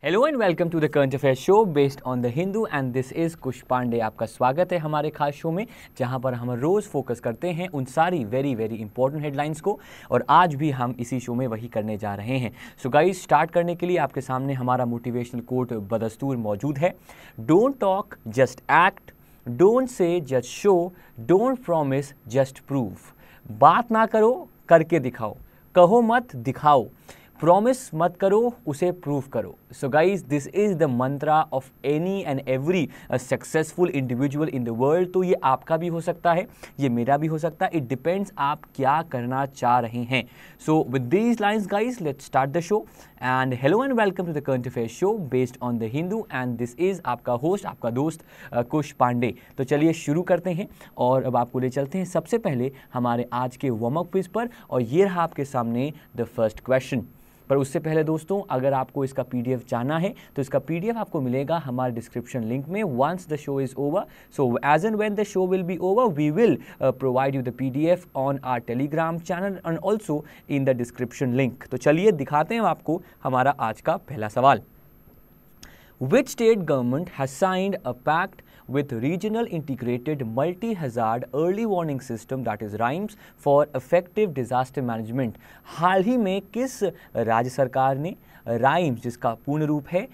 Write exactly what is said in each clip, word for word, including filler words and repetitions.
Hello and welcome to the current affair show based on the Hindu and this is Kush Pandey. आपका स्वागत है हमारे खास शो में, जहां पर हम रोज़ फोकस करते हैं उन सारी वेरी वेरी इंपॉर्टेंट हेडलाइंस को, और आज भी हम इसी शो में वही करने जा रहे हैं। सो गाइस, स्टार्ट करने के लिए आपके सामने हमारा मोटिवेशनल कोट बदस्तूर मौजूद है। Don't talk just act, don't say just show, don't promise just prove. बात ना करो, करके दिखाओ। कहो मत, दिखाओ। प्रॉमिस मत करो, उसे प्रूव करो। So guys, this is the mantra of any and every successful individual in the world. तो ये आपका भी हो सकता है, ये मेरा भी हो सकता है। इट डिपेंड्स आप क्या करना चाह रहे हैं। So with these lines guys, let's start the show. And hello and welcome to the current affair show based on the Hindu and this is आपका होस्ट, आपका दोस्त कुश पांडे। तो चलिए शुरू करते हैं और अब आपको ले चलते हैं सबसे पहले हमारे आज के वार्म अप क्विज पर, और ये रहा आपके सामने द फर्स्ट क्वेश्चन। पर उससे पहले दोस्तों, अगर आपको इसका पीडीएफ चाहना है तो इसका पीडीएफ आपको मिलेगा हमारे डिस्क्रिप्शन लिंक में once the show is over. So as and when the show will be over, we will provide you the PDF on our Telegram channel and also in the description link. तो चलिए दिखाते हैं आपको हमारा आज का पहला सवाल। Which state government has signed a pact with Regional Integrated Multi-Hazard Early Warning System, that is RIMES, for effective disaster management? हाल ही में किस राज्य सरकार ने राइम्स, जिसका पूर्ण रूप है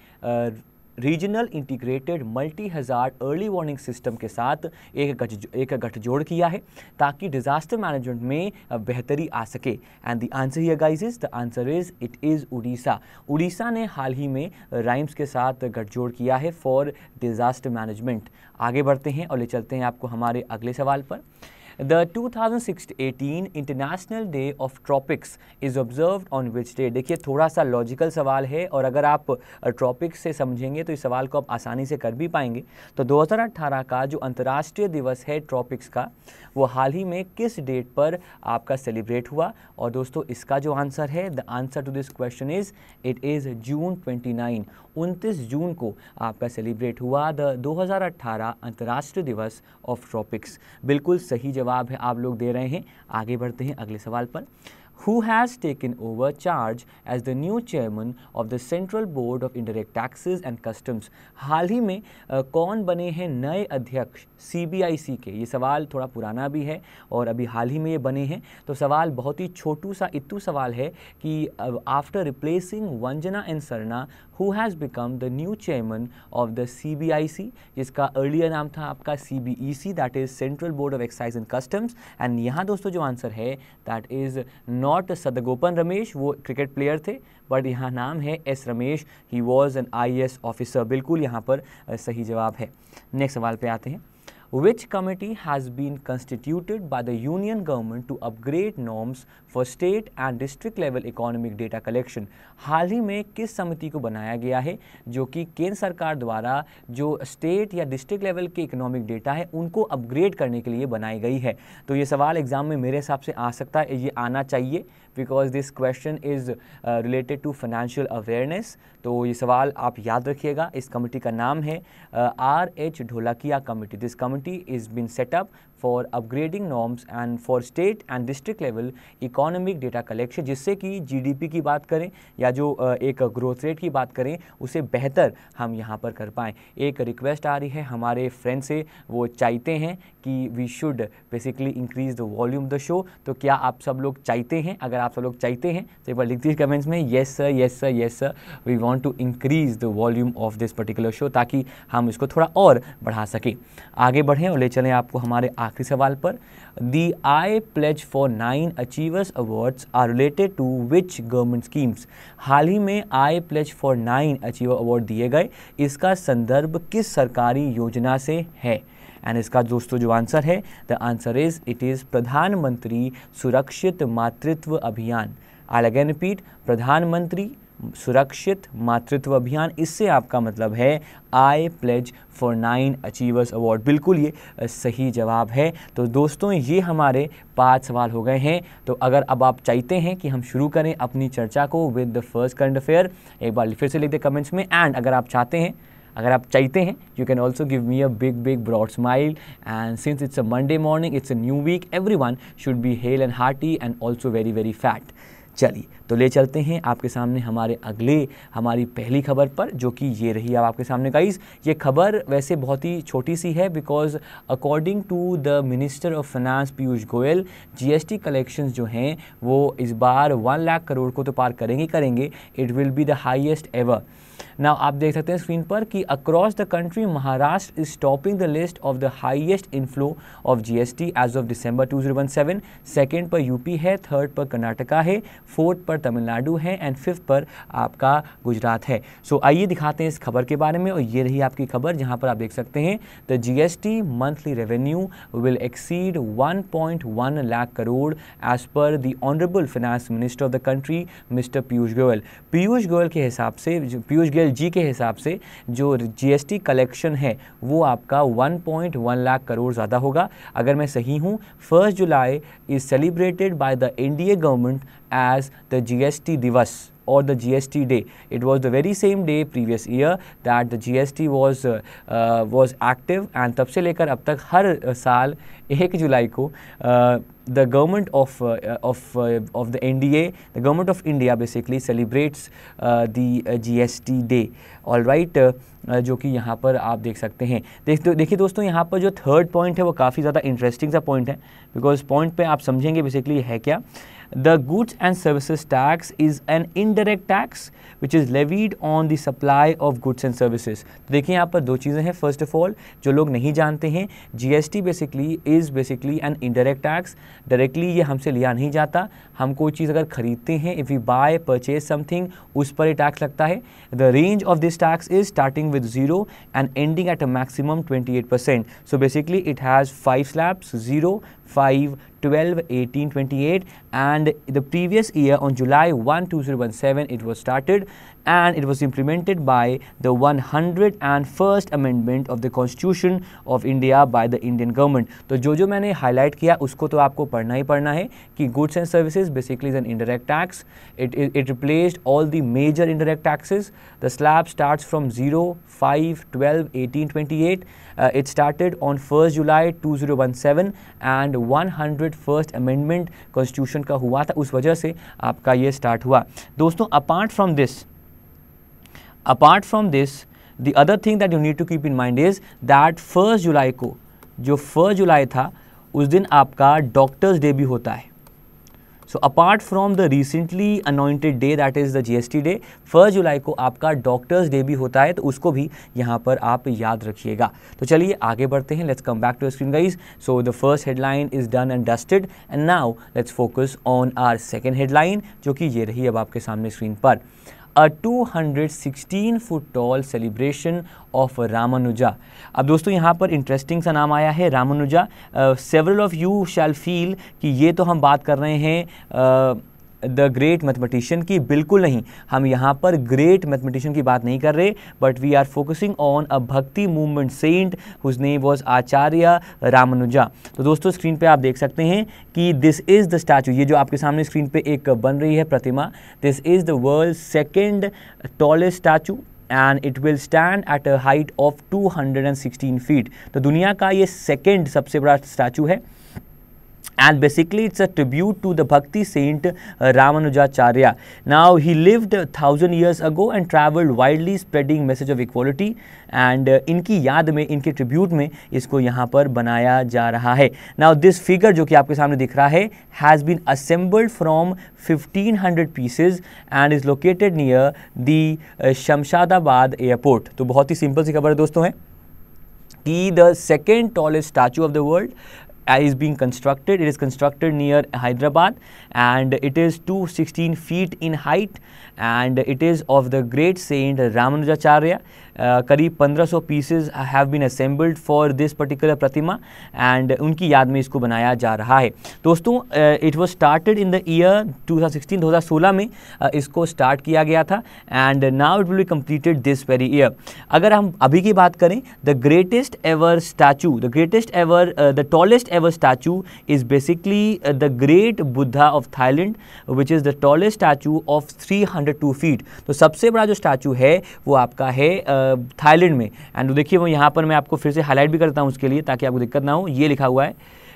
regional integrated multi hazard early warning system के साथ एक गठ एक गठजोड़ किया है ताकि डिजास्टर मैनेजमेंट में बेहतरी आ सके? And the answer here guys is the answer is it is Orissa. Orissa ने हाल ही में राइम्स के साथ गठजोड़ किया है फॉर डिजास्टर मैनेजमेंट। आगे बढ़ते हैं और ले चलते हैं आपको हमारे अगले सवाल पर। The two thousand eighteen International Day of Tropics is observed on which day? देखिए, थोड़ा सा लॉजिकल सवाल है और अगर आप ट्रॉपिक्स से समझेंगे तो इस सवाल को आप आसानी से कर भी पाएंगे। तो दो हज़ार अठारह का जो अंतर्राष्ट्रीय दिवस है ट्रॉपिक्स का, वो हाल ही में किस डेट पर आपका सेलिब्रेट हुआ? और दोस्तों, इसका जो आंसर है, the answer to this question is it is June उनतीस उनतीस जून को आपका सेलिब्रेट हुआ द दो हज़ार अठारह अंतर्राष्ट्रीय दिवस ऑफ ट्रॉपिक्स। बिल्कुल सही जवाब है आप लोग दे रहे हैं। आगे बढ़ते हैं अगले सवाल पर। Who has taken over charge as the new chairman of the Central Board of Indirect Taxes and Customs? हाल ही में uh, कौन बने हैं नए अध्यक्ष सीबीआईसी के? ये सवाल थोड़ा पुराना भी है और अभी हाल ही में ये बने हैं। तो सवाल बहुत ही छोटू सा इत्तू सवाल है कि after replacing Vanjana and Sarna, who has become the new chairman of the C B I C, जिसका अर्लियर नाम था आपका C B E C, that is Central Board of Excise and Customs। And यहाँ दोस्तों जो आंसर है that is not Sadagopan Ramesh, वो cricket player थे, बट यहाँ नाम है S Ramesh. He was an I A S officer. बिल्कुल यहाँ पर सही जवाब है। नेक्स्ट सवाल पे आते हैं। Which committee has been constituted by the union government to upgrade norms for state and district level economic data collection? हाल ही में किस समिति को बनाया गया है जो कि केंद्र सरकार द्वारा जो स्टेट या डिस्ट्रिक्ट लेवल के इकोनॉमिक डेटा है उनको अपग्रेड करने के लिए बनाई गई है? तो ये सवाल एग्जाम में मेरे हिसाब से आ सकता है, ये आना चाहिए, because this question is related to financial awareness. तो ये सवाल आप याद रखिएगा। इस कमेटी का नाम है R H Dholakia committee. This committee is been set up for upgrading norms and for state and district level economic data collection, जिससे कि जीडीपी की बात करें या जो uh, एक ग्रोथ रेट की बात करें उसे बेहतर हम यहाँ पर कर पाएँ। एक रिक्वेस्ट आ रही है हमारे फ्रेंड से, वो चाहते हैं कि we should basically increase the volume the show. तो क्या आप सब लोग चाहते हैं? अगर आप सब लोग चाहते हैं तो एक बार लिख दीजिए कमेंट्स में, yes sir, yes sir, yes sir, we want to increase the volume of this particular show, ताकि हम इसको थोड़ा और बढ़ा सकें। आगे बढ़ें और ले चलें आपको हमारे आखिरी सवाल पर। The I pledge for nine achievers awards are related to which government schemes? हाल ही में I pledge for nine achiever award दिए गए, इसका संदर्भ किस सरकारी योजना से है? एंड इसका दोस्तों जो आंसर है, the answer is it is Pradhan Mantri Surakshit मातृत्व अभियान। आई अगेन रिपीट, प्रधानमंत्री सुरक्षित मातृत्व अभियान। इससे आपका मतलब है I pledge for nine achievers award. बिल्कुल ये सही जवाब है। तो दोस्तों, ये हमारे पांच सवाल हो गए हैं। तो अगर अब आप चाहते हैं कि हम शुरू करें अपनी चर्चा को with the first current affair, एक बार फिर से लिख दे कमेंट्स में। एंड अगर आप चाहते हैं अगर आप चाहते हैं you can also give me a big big broad smile. And since it's a Monday morning, it's a new week, every one should be hale and hearty and also very very fat. चलिए तो ले चलते हैं आपके सामने हमारे अगले हमारी पहली खबर पर, जो कि ये रही अब आपके सामने गाइस। ये खबर वैसे बहुत ही छोटी सी है, because according to the minister of finance Piyush Goyal, GST collections जो हैं वो इस बार वन लाख करोड़ को तो पार करेंगे करेंगे it will be the highest ever. Now आप देख सकते हैं स्क्रीन पर कि across the country Maharashtra is topping the list of the highest inflow of GST as of December two thousand seven. Second पर यूपी है, थर्ड पर कर्नाटका है, फोर्थ पर तमिलनाडु है एंड फिफ्थ पर आपका गुजरात है। सो so, आइए दिखाते हैं इस खबर के बारे में, और ये रही आपकी खबर जहां पर आप देख सकते हैं the GST monthly revenue will exceed one point one lakh crore as per the honourable finance minister of the country mister Piyush Goyal. Piyush Goyal के हिसाब से, पीयूष गोयल जी के हिसाब से जो जीएसटी कलेक्शन है वो आपका one point one lakh crore ज़्यादा होगा। अगर मैं सही हूँ, first July is celebrated by the Indian government as the GST Diwas or the G S T day. It was the very same day previous year that the G S T was uh, uh, was active, and तब से लेकर अब तक हर साल एक जुलाई को the government of uh, of uh, of the N D A, the government of India basically celebrates uh, the uh, G S T day. All right, uh, जो कि यहाँ पर आप देख सकते हैं। देख देखिए दोस्तों, यहाँ पर जो थर्ड पॉइंट है वो काफ़ी ज़्यादा इंटरेस्टिंग सा पॉइंट है, बिकॉज पॉइंट पे आप समझेंगे बेसिकली है क्या। The goods and services tax is an indirect tax which is levied on the supply of goods and services. तो देखिए यहाँ पर दो चीज़ें हैं। फर्स्ट ऑफ ऑल, जो लोग नहीं जानते हैं, GST basically is basically an indirect tax. Directly ये हमसे लिया नहीं जाता। हम कोई चीज़ अगर खरीदते हैं, if we buy purchase something, उस पर ये टैक्स लगता है। The range of this tax is starting with zero and ending at a maximum twenty eight percent. So basically it has five slabs, zero, five, twelve, eighteen, twenty-eight, and the previous year on July first, two thousand seven it was started, and it was implemented by the one hundred first amendment of the Constitution of India by the Indian government. तो जो जो मैंने highlight किया उसको तो आपको पढ़ना ही पढ़ना है कि goods and services basically is an indirect tax. It, it, it replaced all the major indirect taxes. The slab starts from zero, five, twelve, eighteen, twenty-eight. Uh, it started on first July two thousand seven and one hundred first amendment Constitution का हुआ था, उस वजह से आपका ये start हुआ। दोस्तों, apart from this, apart from this, the other thing that you need to keep in mind is that first जुलाई को, जो first जुलाई था, उस दिन आपका डॉक्टर्स डे भी होता है। So apart from the recently anointed day that is the GST day, first July को आपका डॉक्टर्स डे भी होता है, तो उसको भी यहाँ पर आप याद रखिएगा। तो चलिए आगे बढ़ते हैं। Let's come back to screen guys. So the first headline is done and dusted, and now let's focus on our second headline, जो कि ये रही अब आपके सामने स्क्रीन पर। A two hundred sixteen foot tall celebration of Ramanuja. अब दोस्तों यहाँ पर इंटरेस्टिंग सा नाम आया है, Ramanuja. Several of you shall feel कि ये तो हम बात कर रहे हैं uh, द ग्रेट मैथमेटिशियन की। बिल्कुल नहीं, हम यहाँ पर ग्रेट मैथमेटिशियन की बात नहीं कर रहे, but we are focusing on a bhakti movement saint whose name was Acharya Ramanuja. तो दोस्तों स्क्रीन पे आप देख सकते हैं कि दिस इज़ द स्टैचू, ये जो आपके सामने स्क्रीन पे एक बन रही है प्रतिमा, this is the world second tallest statue and it will stand at a height of two hundred sixteen feet. तो दुनिया का ये सेकेंड सबसे बड़ा स्टैचू है, and basically it's a tribute to the Bhakti saint uh, Ramanujacharya. Now he lived a thousand years ago and traveled widely spreading message of equality, and uh, इनकी याद में, इनके ट्रिब्यूट में इसको यहाँ पर बनाया जा रहा है। Now this figure जो कि आपके सामने दिख रहा है has been assembled from fifteen hundred pieces and is located near the uh, Shamshadabad airport. तो बहुत ही सिंपल सी खबर है दोस्तों है कि the second tallest statue of the world is being constructed. It is constructed near Hyderabad and it is two hundred sixteen feet in height and it is of the great saint Ramanujacharya. Uh, करीब पंद्रह सौ pieces have been assembled for this particular प्रतिमा and उनकी याद में इसको बनाया जा रहा है। दोस्तों it was started in the year two thousand sixteen, दो हज़ार सोलह में uh, इसको स्टार्ट किया गया था and now it will be completed this very year. अगर हम अभी की बात करें, the greatest ever statue, the greatest ever the tallest ever statue is basically the great Buddha of Thailand which is the tallest statue of three hundred two feet. तो सबसे बड़ा जो स्टैचू है वो आपका है थाईलैंड में। एंड देखिए वो यहाँ पर मैं आपको फिर से हाईलाइट भी करता हूँ उसके लिए ताकि आपको दिक्कत ना हो। ये लिखा हुआ है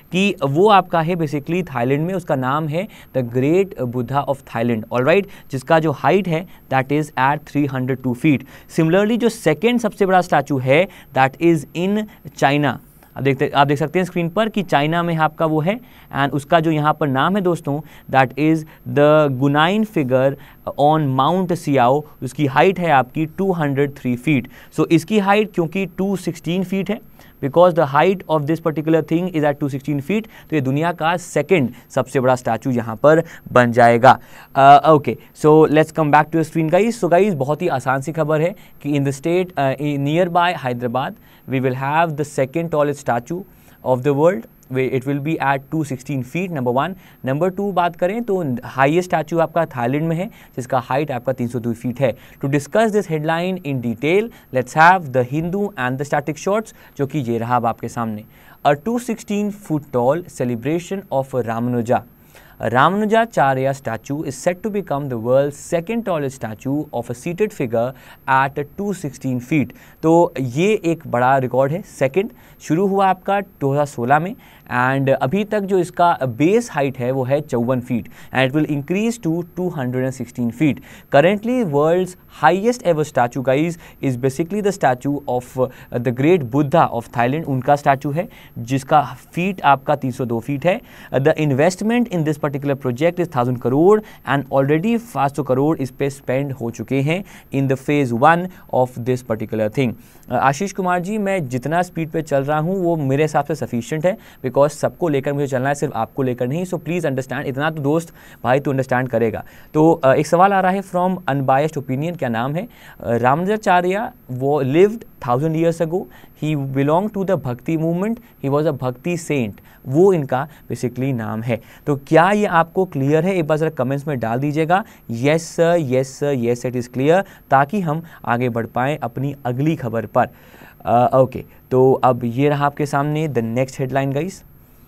कि वो आपका है बेसिकली थाईलैंड में, उसका नाम है the great Buddha of Thailand, alright, जिसका जो हाइट है that is at three hundred two feet. Similarly जो सेकेंड सबसे बड़ा स्टैचू है दैट इज इन चाइना। आप देखते आप देख सकते हैं स्क्रीन पर कि चाइना में आपका वो है, एंड उसका जो यहाँ पर नाम है दोस्तों that is the Guanyin figure on mount सियाओ। उसकी हाइट है आपकी two hundred three feet. So इसकी हाइट क्योंकि टू सिक्सटीन फीट है, because the height of this particular thing is at two sixteen feet, तो ये दुनिया का सेकेंड सबसे बड़ा स्टैचू यहाँ पर बन जाएगा। Okay, so let's come back to screen guys. So guys बहुत ही आसान सी खबर है कि in the state nearby Hyderabad we will have the second tallest statue of the world, where it will be at two sixteen feet, number one. number two बात करें तो highest statue आपका थाईलैंड में है जिसका height आपका three hundred two feet है। To discuss this headline in detail, let's have the Hindu and the static shots, जो कि ये रहा अब आपके सामने। A two sixteen foot tall celebration of Ramanuja. Ramanujacharya statue is set to become the world's second tallest statue of a seated figure at two sixteen feet. तो ये एक बड़ा रिकॉर्ड है। सेकंड शुरू हुआ आपका दो हज़ार सोलह में, एंड अभी तक जो इसका बेस हाइट है वो है चौवन feet, and it will increase to two hundred sixteen feet. Currently world's highest ever statue guys is basically the statue of the great Buddha of Thailand, उनका स्टैचू है जिसका फीट आपका तीन सौ दो फीट है। The investment in this particular project is thousand crore, and already पाँच सौ करोड़ इस पे स्पेंड हो चुके हैं in the phase one of this particular thing. Ashish Kumar ji, मैं जितना स्पीड पे चल रहा हूँ वो मेरे हिसाब से सफिशिएंट है, बिकॉज सबको लेकर मुझे चलना है, सिर्फ आपको लेकर नहीं। सो प्लीज़ अंडरस्टैंड, इतना तो दोस्त भाई तो अंडरस्टैंड करेगा। तो एक सवाल आ रहा है फ्रॉम अनबायस्ड ओपिनियन, क्या नाम है? रामानुजाचार्य वो lived thousand years ago, he belong to the bhakti movement, he was a bhakti saint, वो इनका बेसिकली नाम है। तो क्या ये आपको क्लियर है? एक बार ज़रा कमेंट्स में डाल दीजिएगा yes sir, yes sir, yes it is clear, ताकि हम आगे बढ़ पाएँ अपनी अगली खबर पर। Okay uh, okay. तो अब ये रहा आपके सामने the next headline guys.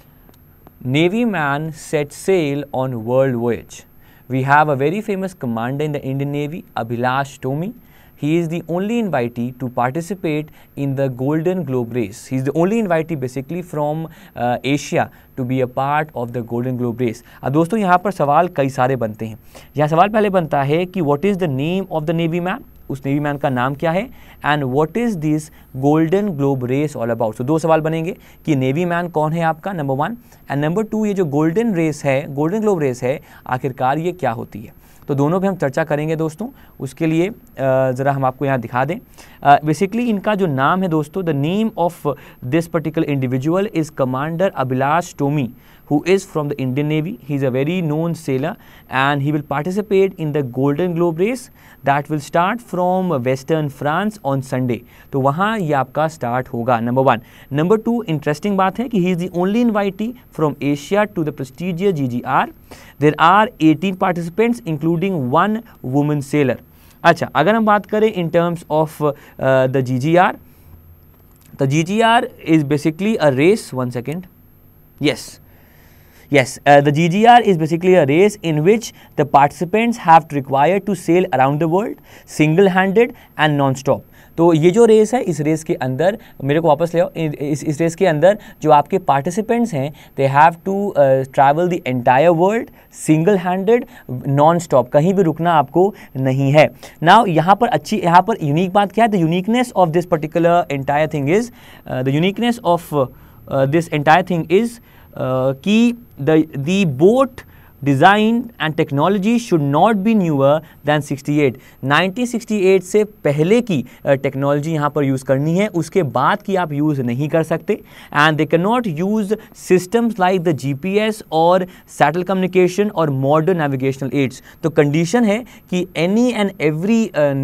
Navy man set sail on world voyage. We have a very famous commander in the Indian navy, Abhilash Tomy. He is the only invitee to participate in the Golden Globe race. He is the only invitee basically from uh, Asia to be a part of the Golden Globe race. अब दोस्तों यहाँ पर सवाल कई सारे बनते हैं। यहाँ सवाल पहले बनता है कि what is the name of the Navy man? उस नेवी मैन का नाम क्या है, and what is this golden globe race all about. तो दो सवाल बनेंगे कि नेवी मैन कौन है आपका, number one, and number two ये जो गोल्डन रेस है, गोल्डन ग्लोब रेस है, आखिरकार ये क्या होती है। तो दोनों पे हम चर्चा करेंगे दोस्तों। उसके लिए ज़रा हम आपको यहाँ दिखा दें। बेसिकली uh, इनका जो नाम है दोस्तों, the name of this particular individual is commander Abhilash Tomy, who is from the Indian Navy. He is a very known sailor and he will participate in the Golden Globe race that will start from Western France on Sunday. तो वहाँ ये आपका start होगा, number one. Number two, interesting बात है कि he is the only invitee from Asia to the prestigious G G R. There are eighteen participants including one woman sailor. अच्छा, अगर हम बात करें in terms of uh, the G G R, the G G R is basically a race. One second. Yes. Yes, uh, the G G R is basically a race in which the participants have to require to sail around the world single-handed and non-stop. तो ये जो race है, इस race के अंदर मेरे को वापस ले आओ, इस इस रेस के अंदर जो आपके पार्टिसिपेंट्स हैं they have to travel the entire world single handed non stop, कहीं भी रुकना आपको नहीं है। नाउ यहाँ पर अच्छी यहाँ पर यूनिक बात क्या है, the uniqueness of this particular entire thing is the uniqueness of this entire thing is कि the the boat design and technology should not be newer than sixty eight. Nineteen sixty eight से पहले की technology यहाँ पर use करनी है, उसके बाद की आप यूज़ नहीं कर सकते। And they can not use systems like the GPS और सैटेलाइट कम्युनिकेशन और मॉडर्न नेविगेशनल एड्स। तो कंडीशन है कि any and every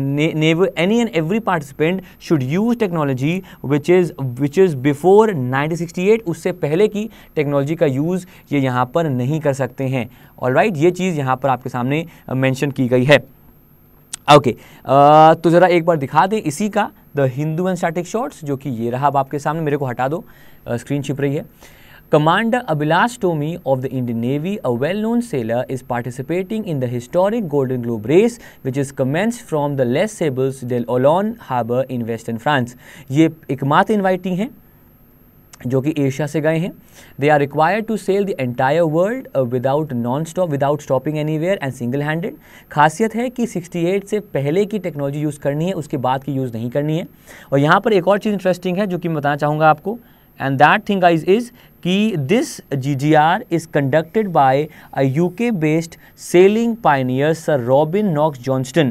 any and every participant should use technology which is which is before nineteen sixty eight, उससे पहले की technology का use ये यहाँ पर नहीं कर सकते हैं। ऑलराइट, ये चीज़ यहाँ पर आपके सामने मेंशन की गई है। Okay okay. uh, तो ज़रा एक बार दिखा दें इसी का the Hindu and static shots, जो कि ये रहा अब आपके सामने, मेरे को हटा दो, स्क्रीन uh, छिप रही है। Commander Abhilash Tomy of the Indian Navy, a well-known sailor, is participating in the historic Golden Globe race, which is commenced from the Les Sables de Olonne Harbour in Western France. ये एकमात्र invitee हैं जो कि Asia से गए हैं। They are required to sail the entire world without non stop without stopping anywhere and single handed. खासियत है कि अड़सठ से पहले की टेक्नोलॉजी यूज़ करनी है, उसके बाद की यूज़ नहीं करनी है। और यहाँ पर एक और चीज़ इंटरेस्टिंग है जो कि मैं बताना चाहूँगा आपको, and that thing guys is कि this G G R is conducted by a UK based sailing pioneer sir Robin Knox Johnston.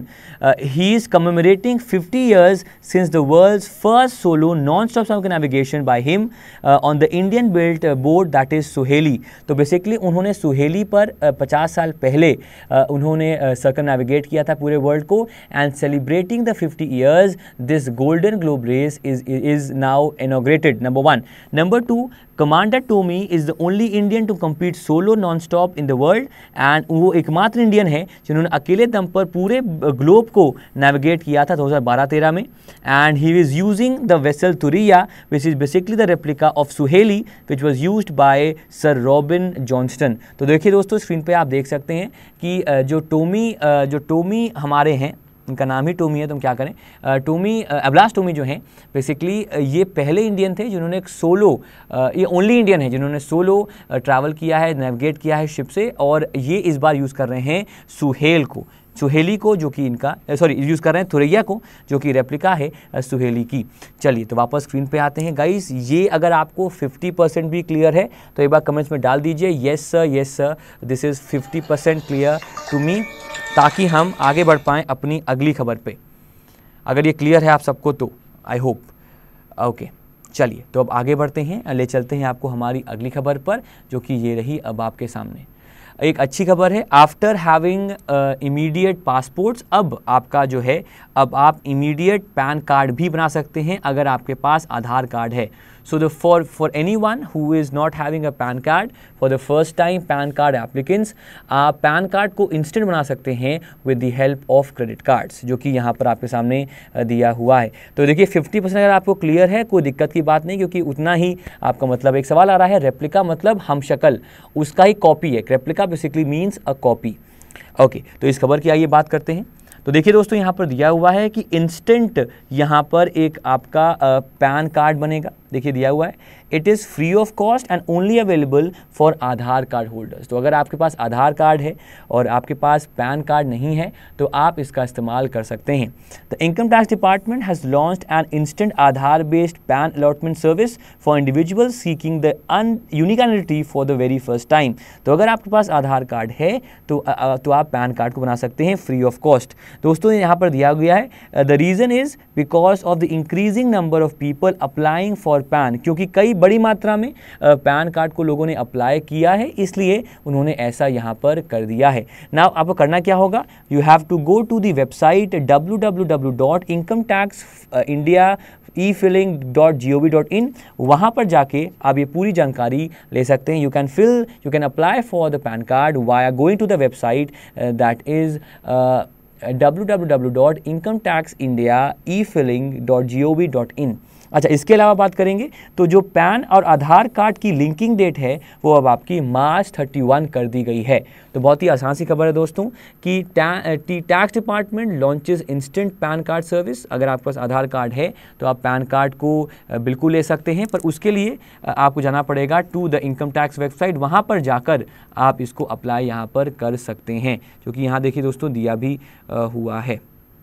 He is commemorating fifty years since the world's first solo non stop circumnavigation by him on the Indian built boat that is Suhaili. तो basically उन्होंने सुहेली पर पचास uh, साल पहले uh, उन्होंने सर्कमनेविगेट uh, किया था पूरे वर्ल्ड को, and celebrating the fifty years this golden globe race is is now inaugurated, number one. Number two, commander Tomy is the only Indian to compete solo non stop in the world, and वो एकमात्र Indian है जिन्होंने अकेले दम पर पूरे globe को navigate किया था दो हज़ार बारह तेरह में। And he is using the vessel Thuriya which is basically the replica of Suhaili which was used by sir Robin Johnston. तो देखिए दोस्तों, स्क्रीन पे आप देख सकते हैं कि जो टोमी जो टोमी हमारे हैं, इनका नाम ही टोमी है, तो हम क्या करें, टोमी अभिलाष टोमी जो हैं बेसिकली ये पहले इंडियन थे जिन्होंने एक सोलो, ये ओनली इंडियन है जिन्होंने सोलो ट्रैवल किया है, नेविगेट किया है शिप से, और ये इस बार यूज़ कर रहे हैं सुहेल को सुहेली को जो कि इनका सॉरी यूज़ कर रहे हैं थुरैया को जो कि रेप्लिका है सुहेली की। चलिए तो वापस स्क्रीन पे आते हैं गाइस। ये अगर आपको फिफ्टी परसेंट भी क्लियर है तो एक बार कमेंट्स में डाल दीजिए yes sir, yes sir, this is fifty percent clear to me, ताकि हम आगे बढ़ पाएँ अपनी अगली खबर पे। अगर ये क्लियर है आप सबको तो आई होप ओके। चलिए तो अब आगे बढ़ते हैं, ले चलते हैं आपको हमारी अगली खबर पर, जो कि ये रही अब आपके सामने। एक अच्छी खबर है, आफ्टर हैविंग इमीडिएट पासपोर्ट्स, अब आपका जो है अब आप इमीडिएट पैन कार्ड भी बना सकते हैं अगर आपके पास आधार कार्ड है। So the for for anyone who is not having a PAN card for the first time PAN card applicants, आप पैन कार्ड को इंस्टेंट बना सकते हैं with the help of credit cards, जो कि यहाँ पर आपके सामने दिया हुआ है। तो देखिए फिफ्टी परसेंट अगर आपको क्लियर है कोई दिक्कत की बात नहीं, क्योंकि उतना ही आपका मतलब। एक सवाल आ रहा है, रेप्लिका मतलब हम शक्ल, उसका ही कॉपी है। Replica basically means a copy. Okay, तो इस खबर की आइए बात करते हैं। तो देखिए दोस्तों, यहाँ पर दिया हुआ है कि इंस्टेंट यहाँ पर एक आपका पैन कार्ड बनेगा। देखिए दिया हुआ है, it is free of cost and only available for Aadhaar card holders. तो अगर आपके पास आधार कार्ड है और आपके पास पैन कार्ड नहीं है तो आप इसका इस्तेमाल कर सकते हैं। The income tax department has launched an instant Aadhaar based PAN allotment service for individuals seeking the an unique identity for the very first time. तो अगर आपके पास आधार कार्ड है तो तो आप पैन कार्ड को बना सकते हैं फ्री ऑफ कॉस्ट। दोस्तों यहाँ पर दिया गया है, the reason is because of the increasing number of people applying for PAN, क्योंकि कई बड़ी मात्रा में पैन कार्ड को लोगों ने अप्लाई किया है, इसलिए उन्होंने ऐसा यहाँ पर कर दिया है। नाउ आपको करना क्या होगा, you have to go to the website W W W dot income tax India e filing dot G O V dot in, वहाँ पर जाके आप ये पूरी जानकारी ले सकते हैं। You can fill you can apply for the PAN card via going to the website that is W W W dot income tax India e filing dot G O V dot in. अच्छा, इसके अलावा बात करेंगे तो जो PAN और Aadhaar card की linking date है वो अब आपकी मार्च थर्टी वन कर दी गई है। तो बहुत ही आसान सी खबर है दोस्तों कि tax department launches instant PAN card service. अगर आपके पास आधार कार्ड है तो आप पैन कार्ड को बिल्कुल ले सकते हैं, पर उसके लिए आपको जाना पड़ेगा to the income tax website, वहाँ पर जाकर आप इसको अप्लाई यहाँ पर कर सकते हैं, क्योंकि यहाँ देखिए दोस्तों दिया भी हुआ है।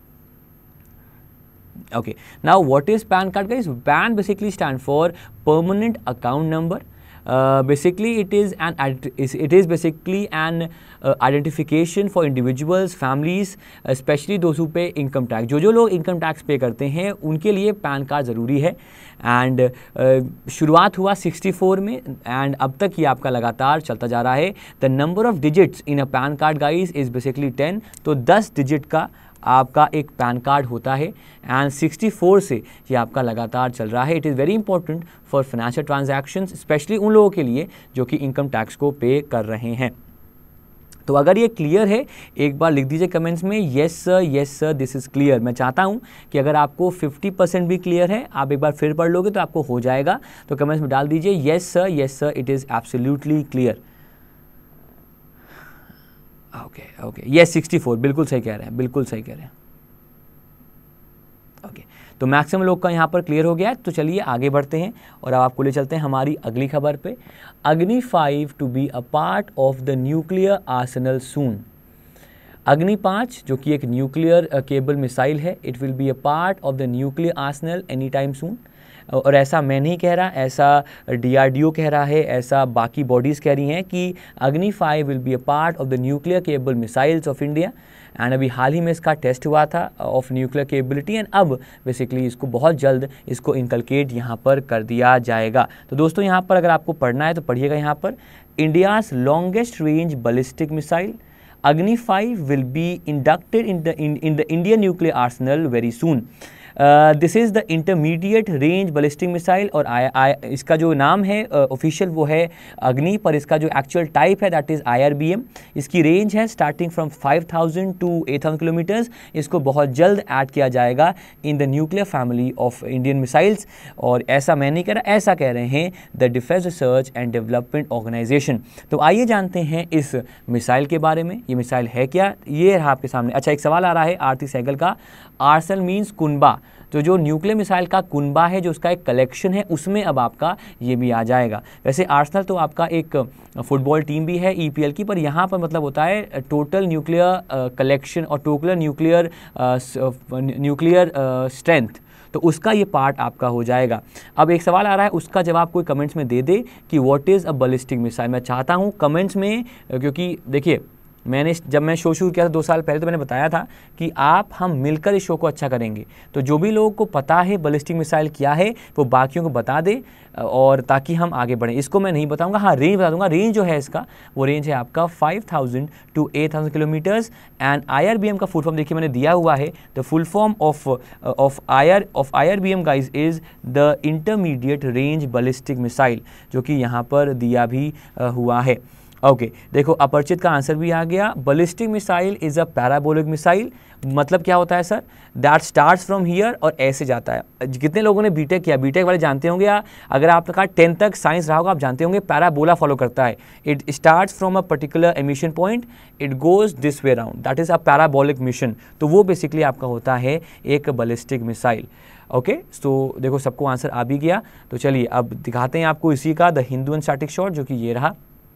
Okay, now what is PAN card, guys? PAN basically stand for permanent account number. Uh, basically it is an it is basically an uh, identification for individuals, families, especially those who pay income tax. जो जो लोग income tax पे करते हैं उनके लिए pan card ज़रूरी है। एंड uh, शुरुआत हुआ सिक्सटी फोर में एंड अब तक ये आपका लगातार चलता जा रहा है। The number of digits in a pan card guys is basically ten. तो दस डिजिट का आपका एक पैन कार्ड होता है एंड सिक्सटी फोर से ये आपका लगातार चल रहा है। It is very important for financial transactions, specially उन लोगों के लिए जो कि इनकम टैक्स को पे कर रहे हैं। तो अगर ये क्लियर है एक बार लिख दीजिए कमेंट्स में yes sir, yes sir, this is clear. मैं चाहता हूँ कि अगर आपको फिफ्टी परसेंट भी क्लियर है, आप एक बार फिर पढ़ लोगे तो आपको हो जाएगा। तो कमेंट्स में डाल दीजिए yes sir, yes sir, it is absolutely clear. Okay okay, ये सिक्सटी फोर बिल्कुल सही कह रहे हैं, बिल्कुल सही कह रहे हैं। Okay okay. तो मैक्सिमम लोग का यहाँ पर क्लियर हो गया है। तो चलिए आगे बढ़ते हैं और अब आपको ले चलते हैं हमारी अगली खबर पे। Agni five to be a part of the nuclear arsenal soon. Agni पाँच जो कि एक न्यूक्लियर केबल मिसाइल है, it will be a part of the nuclear arsenal any time soon. और ऐसा मैं नहीं कह रहा, ऐसा डी आर डी ओ कह रहा है, ऐसा बाकी बॉडीज़ कह रही हैं कि Agni five will be a part of the nuclear capable missiles of India. And अभी हाल ही में इसका टेस्ट हुआ था ऑफ न्यूक्लियर केबिलिटी एंड अब बेसिकली इसको बहुत जल्द इसको इनकलकेट यहाँ पर कर दिया जाएगा। तो दोस्तों यहाँ पर अगर आपको पढ़ना है तो पढ़िएगा यहाँ पर, India's longest range ballistic missile Agni five will be inducted in the in, in the Indian nuclear arsenal very soon. This is the intermediate range ballistic missile और आई आई इसका जो नाम है ऑफिशियल uh, वो है अग्नि, पर इसका जो एक्चुअल टाइप है that is I R B M. इसकी रेंज है starting from five thousand to eight thousand kilometers. इसको बहुत जल्द ऐड किया जाएगा in the nuclear family of Indian missiles. और ऐसा मैं नहीं कह रहा, ऐसा कह रहे हैं the defence research and development organisation. तो आइए जानते हैं इस मिसाइल के बारे में। ये मिसाइल है क्या, ये रहा आपके सामने। अच्छा, एक सवाल आ रहा है आरती सहगल का, आर्सेनल मीन्स कुनबा। तो जो न्यूक्लियर मिसाइल का कुनबा है, जो उसका एक कलेक्शन है, उसमें अब आपका ये भी आ जाएगा। वैसे आर्सेनल तो आपका एक फुटबॉल टीम भी है ई पी एल की, पर यहाँ पर मतलब होता है टोटल न्यूक्लियर कलेक्शन और टोटल न्यूक्लियर न्यूक्लियर स्ट्रेंथ, तो उसका ये पार्ट आपका हो जाएगा। अब एक सवाल आ रहा है, उसका जवाब कोई कमेंट्स में दे दे कि what is a ballistic missile. मैं चाहता हूँ कमेंट्स में, क्योंकि देखिए मैंने जब मैं शो शुरू किया था दो साल पहले तो मैंने बताया था कि आप हम मिलकर इस शो को अच्छा करेंगे। तो जो भी लोगों को पता है बैलिस्टिक मिसाइल क्या है वो बाकियों को बता दे, और ताकि हम आगे बढ़ें। इसको मैं नहीं बताऊंगा, हाँ रेंज बता दूंगा। रेंज जो है इसका वो रेंज है आपका five thousand to eight thousand kilometers. And I R B M का फुल फॉर्म देखिए मैंने दिया हुआ है। The full form of of I R of I R B M guys is the intermediate range ballistic missile, जो कि यहाँ पर दिया भी uh, हुआ है। ओके okay, देखो अपरिचित का आंसर भी आ गया। Ballistic missile is a parabolic missile. मतलब क्या होता है sir, that starts from here और ऐसे जाता है। कितने लोगों ने बीटेक किया, बीटेक वाले जानते होंगे, या अगर आपका टेंथ तक साइंस रहा होगा आप जानते होंगे पैराबोला फॉलो करता है। It starts from a particular emission point, it goes this way round, that is a parabolic mission. तो वो बेसिकली आपका होता है एक बैलिस्टिक मिसाइल। ओके okay, तो देखो सबको आंसर आ भी गया। तो चलिए अब दिखाते हैं आपको इसी का the Hindu and static shot, जो कि ये रहा।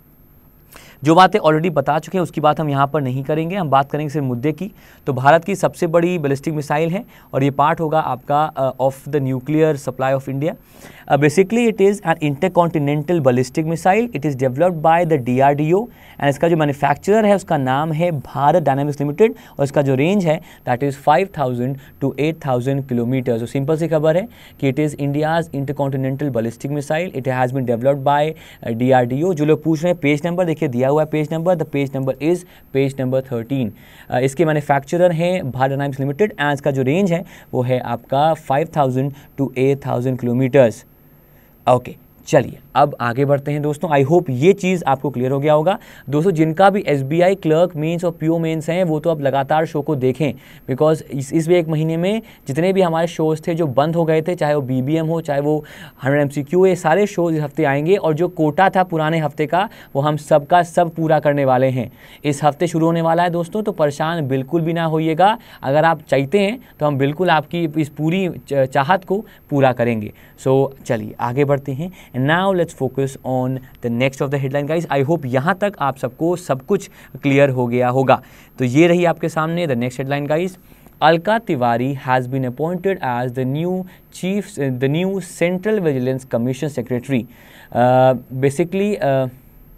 जो बातें ऑलरेडी बता चुके हैं उसकी बात हम यहाँ पर नहीं करेंगे, हम बात करेंगे सिर्फ मुद्दे की। तो भारत की सबसे बड़ी बैलिस्टिक मिसाइल है और ये पार्ट होगा आपका of the nuclear supply of India. Basically it is an intercontinental ballistic missile. It is developed by the D R D O and इसका जो मैन्युफैक्चरर है उसका नाम है भारत डायनामिक्स लिमिटेड, और इसका जो रेंज है that is five thousand to eight thousand kilometer. तो सिंपल सी खबर है कि it is India's intercontinental ballistic missile. It has been developed by D R D O. जो लोग पूछ रहे हैं पेज नंबर देखिए दिया हुआ है, page number, the page number is page number thirteen. इसके मैन्युफैक्चरर हैं भारत डायनामिक्स लिमिटेड एंड इसका जो रेंज है वो है आपका five thousand to eight thousand kilometers. Okay चलिए अब आगे बढ़ते हैं दोस्तों। आई होप ये चीज़ आपको क्लियर हो गया होगा। दोस्तों जिनका भी S B I clerk mains और पी ओ मेंस हैं वो तो अब लगातार शो को देखें, बिकॉज इस इस एक महीने में जितने भी हमारे शोज़ थे जो बंद हो गए थे, चाहे वो बी बी एम हो, चाहे वो हंड्रेड एम सी क्यू, ये सारे शोज़ इस हफ्ते आएंगे और जो कोटा था पुराने हफ्ते का वो हम सबका सब पूरा करने वाले हैं। इस हफ्ते शुरू होने वाला है दोस्तों, तो परेशान बिल्कुल भी ना होइएगा। अगर आप चाहते हैं तो हम बिल्कुल आपकी इस पूरी चाहत को पूरा करेंगे। सो so, चलिए आगे बढ़ते हैं। Now let's focus on the next of the headline guys. I hope यहाँ तक आप सबको सब कुछ क्लियर हो गया होगा। तो ये रही आपके सामने the next headline guys. Alka Tiwari has been appointed as the new chief, uh, the new Central Vigilance Commission Secretary. Uh, basically, uh,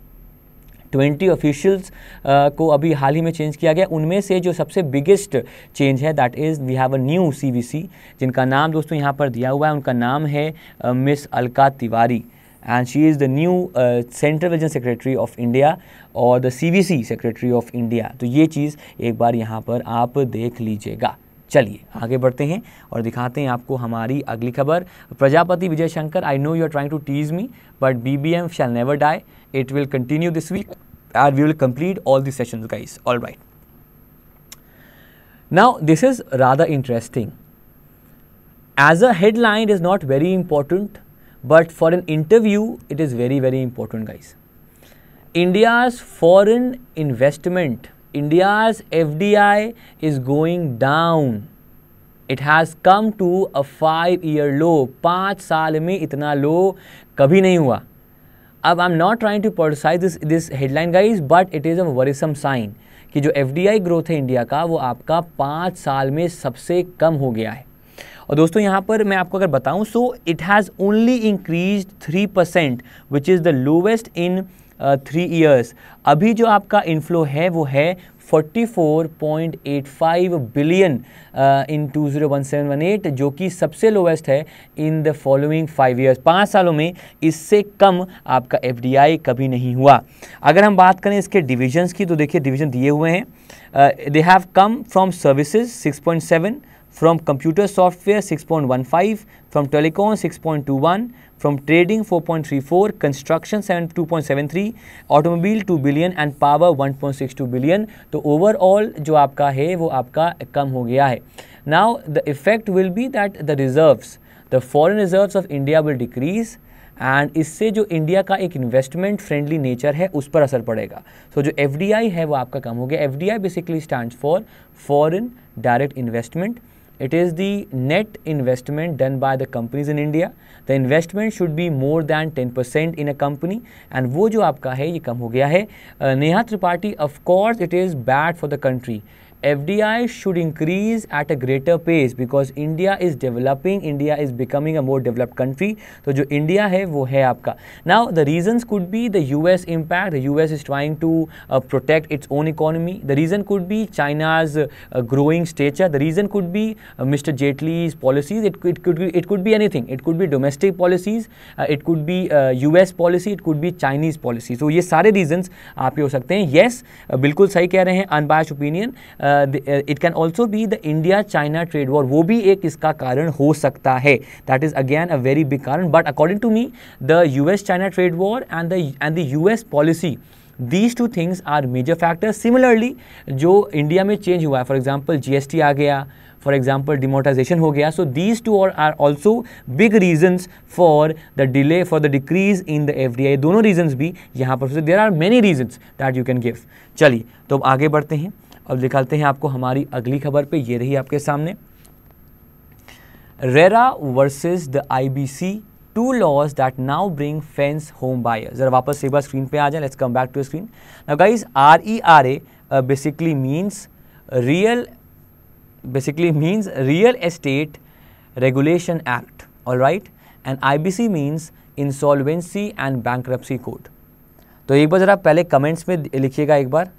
twenty officials को अभी हाल ही में चेंज किया गया। उनमें से जो सबसे बिगेस्ट चेंज है that is we have a new C V C, जिनका नाम दोस्तों यहाँ पर दिया हुआ है। उनका नाम है miss uh, Alka Tiwari and she is the new central vigilance secretary of India और the C V C secretary of India. तो ये चीज़ एक बार यहाँ पर आप देख लीजिएगा। चलिए आगे बढ़ते हैं और दिखाते हैं आपको हमारी अगली खबर। Prajapati Vijay Shankar, I know you are trying to tease me but B B M shall never die, it will continue this week and we will complete all the sessions guys. All right, now this is rather interesting. As a headline it is not very important, but for an interview it is very very important guys. India's foreign investment, India's F D I is going down. It has come to a five year low, पाँच साल में इतना low कभी नहीं हुआ। अब I am not trying to politicise this this headline guys, but it is a worrisome sign कि जो एफ डी आई ग्रोथ है इंडिया का वो आपका पाँच साल में सबसे कम हो गया है। और दोस्तों यहाँ पर मैं आपको अगर बताऊँ, so it has only increase three percent which is the lowest in three years. अभी जो आपका इनफ्लो है वो है forty four point eight five billion in two zero one seven one eight, जो कि सबसे लोवेस्ट है in the following five years. पाँच सालों में इससे कम आपका एफ डी आई कभी नहीं हुआ। अगर हम बात करें इसके डिविजन्स की, तो देखिए डिवीजन दिए हुए हैं। They have come from services six point seven, from computer software six point one five, from telecom six point two one, from trading four point three four, construction seventy-two point seven three, automobile two billion and power one point six two billion। तो overall जो आपका है वो आपका कम हो गया है। Now the effect will be that the reserves, the foreign reserves of India will decrease and इससे जो इंडिया का एक इन्वेस्टमेंट फ्रेंडली नेचर है उस पर असर पड़ेगा। सो so, जो एफ डी आई है वो आपका कम हो गया। F D I basically stands for foreign direct investment. It is the net investment done by the companies in India. The investment should be more than ten percent in a company, and वो जो आपका है ये कम हो गया है। uh, Neha Tripathi, of course it is bad for the country. F D I should increase at a greater pace because India is developing, India is becoming a more developed country. तो जो इंडिया है वो है आपका। Now the reasons could be the U S impact. The U S is trying to uh, protect its own economy. The reason could be China's uh, growing stature. The reason could be uh, Mister Jaitley's policies. It, it could be it could be anything. It could be domestic policies. Uh, it could be uh, U S policy. It could be Chinese policy. So ये सारे reasons आपके हो सकते हैं। Yes, uh, बिल्कुल सही कह रहे हैं, unbiased opinion. It can also be the India China trade war, वो भी एक इसका कारण हो सकता है। That is again a very big कारण, but according to me the US China trade war and the and the US policy, these two things are major factors. Similarly जो इंडिया में चेंज हुआ है, फॉर एग्जाम्पल जीएसटी आ गया, for example demonetisation हो गया, so these two are also big reasons for the delay for the decrease in the F D I. दोनों reasons भी यहाँ पर, there are many reasons that you can give. चलिए तो अब आगे बढ़ते हैं और दिखाते हैं आपको हमारी अगली खबर पे। ये रही आपके सामने, RERA versus the IBC, two laws that now bring fence home buyers. जरा वापस एक बार स्क्रीन पे आ जाए, let's come back to screen. Now guys, R E R A basically means real basically means Real Estate Regulation Act, all right, and I B C means Insolvency and Bankruptcy Code। तो एक बार जरा पहले comments में लिखिएगा एक बार,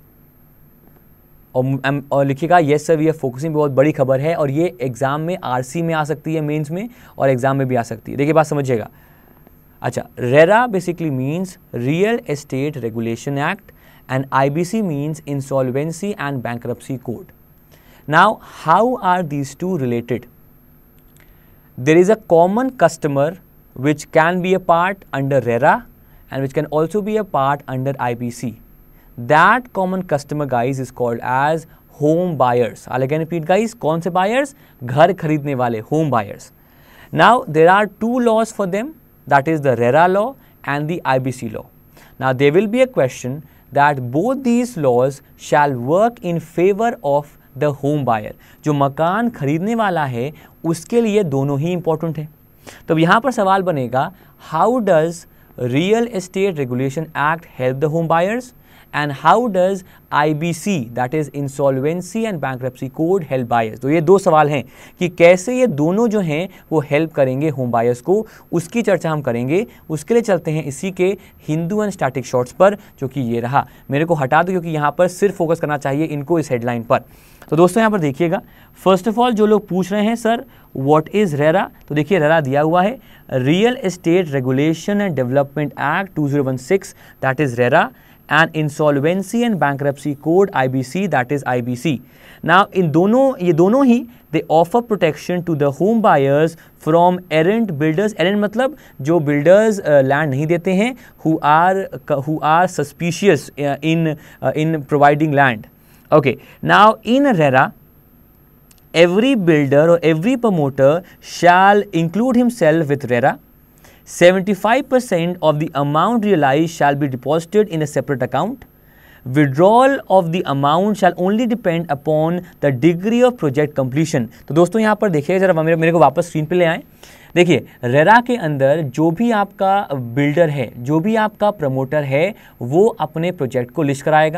और, और लिखिएगा yes sir we are focusing. बहुत बड़ी खबर है और ये एग्जाम में आरसी में आ सकती है, मेंस में, और एग्जाम में भी आ सकती है। देखिए बात समझिएगा। अच्छा, RERA basically means real estate regulation act and IBC means insolvency and bankruptcy code. Now, how are these two related? There is a common customer which can be a part under RERA and which can also be a part under I B C. That common customer, guys, is called as home buyers. I'll again repeat, guys. कौन से buyers? घर खरीदने वाले, home buyers. Now, there are two laws for them. That is the RERA law and the I B C law. Now, there will be a question that both these laws shall work in favor of the home buyer. जो मकान खरीदने वाला है उसके लिए दोनों ही important है। तो यहाँ पर सवाल बनेगा, how does real estate regulation act help the home buyers and how does IBC, that is insolvency and bankruptcy code, help buyers. तो ये दो सवाल हैं कि कैसे ये दोनों जो हैं वो हेल्प करेंगे होम बायर्स को, उसकी चर्चा हम करेंगे। उसके लिए चलते हैं इसी के हिंदू एंड स्टैटिक शॉर्ट्स पर, जो कि ये रहा। मेरे को हटा दो क्योंकि यहाँ पर सिर्फ फोकस करना चाहिए इनको इस हेडलाइन पर। तो दोस्तों यहाँ पर देखिएगा, फर्स्ट ऑफ ऑल जो लोग पूछ रहे हैं सर व्हाट इज रेरा, तो देखिए रेरा दिया हुआ है, real estate regulation and development act two zero one six, that is RERA, and insolvency and bankruptcy code I B C, that is I B C. Now in दोनों ये दोनों ही they offer protection to the home buyers from errant builders। errant मतलब जो builders land uh, नहीं देते हैं, who are who are suspicious uh, in uh, in providing land। Okay, now in RERA every builder or every promoter shall include himself with RERA। seventy-five percent of the amount realized shall be deposited in a separate account withdrawal of the amount shall only depend upon the degree of project completion. तो दोस्तों यहाँ पर देखिए, जरा मेरे मेरे को वापस स्क्रीन पे ले आए। देखिए, रेरा के अंदर जो भी आपका बिल्डर है, जो भी आपका प्रमोटर है, वो अपने प्रोजेक्ट को लिस्ट कराएगा।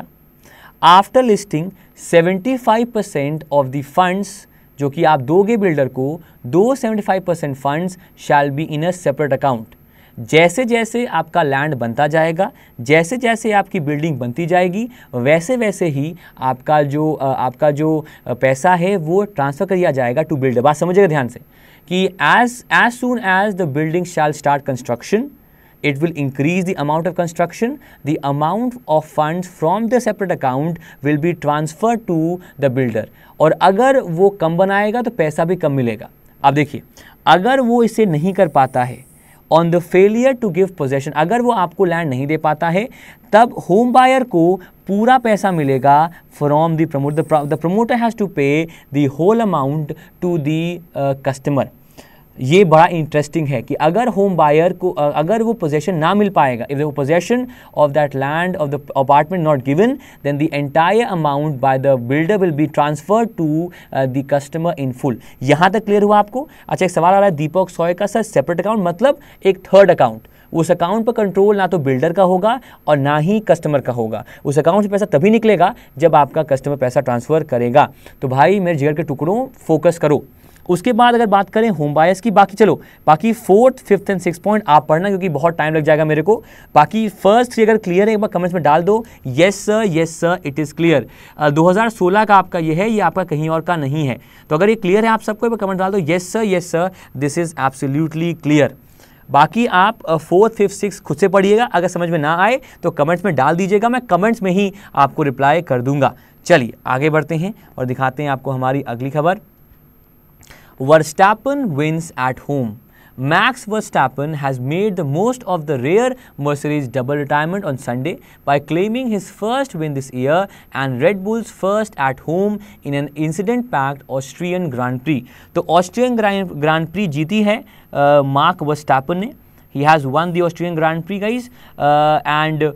After listing seventy five percent of the funds जो कि आप दोगे बिल्डर को, दो seventy five percent funds shall be in a separate account. जैसे जैसे आपका लैंड बनता जाएगा, जैसे जैसे आपकी बिल्डिंग बनती जाएगी, वैसे वैसे ही आपका जो आपका जो पैसा है वो ट्रांसफ़र किया जाएगा टू बिल्डर। बात समझिएगा ध्यान से कि as as soon as the building shall start construction, it will increase the amount of construction, the amount of funds from the separate account will be transferred to the builder। और अगर वो कम बनाएगा तो पैसा भी कम मिलेगा। अब देखिए, अगर वो इसे नहीं कर पाता है, on the failure to give possession, अगर वो आपको लैंड नहीं दे पाता है, तब होम बायर को पूरा पैसा मिलेगा from the promoter. The promoter has to pay the whole amount to the customer. ये बड़ा इंटरेस्टिंग है कि अगर होम बायर को अगर वो पोजेशन ना मिल पाएगा, if the possession of that land of the apartment not given, then the entire amount by the builder will be transferred to the customer in full. यहाँ तक क्लियर हुआ आपको? अच्छा, एक सवाल आ रहा है दीपक सॉय का, सर सेपरेट अकाउंट मतलब एक थर्ड अकाउंट, उस अकाउंट पर कंट्रोल ना तो बिल्डर का होगा और ना ही कस्टमर का होगा। उस अकाउंट से पैसा तभी निकलेगा जब आपका कस्टमर पैसा ट्रांसफ़र करेगा। तो भाई मेरे जिगर के टुकड़ों, फोकस करो। उसके बाद अगर बात करें होम बायर्स की, बाकी चलो बाकी fourth fifth and six point आप पढ़ना, क्योंकि बहुत टाइम लग जाएगा मेरे को। बाकी फर्स्ट थ्री अगर क्लियर है एक बार कमेंट्स में डाल दो, yes sir, yes sir, it is clear. दो हज़ार सोलह का आपका ये है, ये आपका कहीं और का नहीं है। तो अगर ये क्लियर है आप सबको, एक बार कमेंट डाल दो, yes sir, yes sir, this is absolutely clear. बाकी आप फोर्थ फिफ्थ सिक्स खुद से पढ़िएगा, अगर समझ में ना आए तो कमेंट्स में डाल दीजिएगा, मैं कमेंट्स में ही आपको रिप्लाई कर दूंगा। चलिए आगे बढ़ते हैं और दिखाते हैं आपको हमारी अगली खबर। Verstappen wins at home. Max Verstappen has made the most of the rare Mercedes double retirement on Sunday by claiming his first win this year and Red Bull's first at home in an incident-packed Austrian Grand Prix. तो Austrian Grand Prix जीती है Mark Verstappen ने। He has won the Austrian Grand Prix, guys, uh, and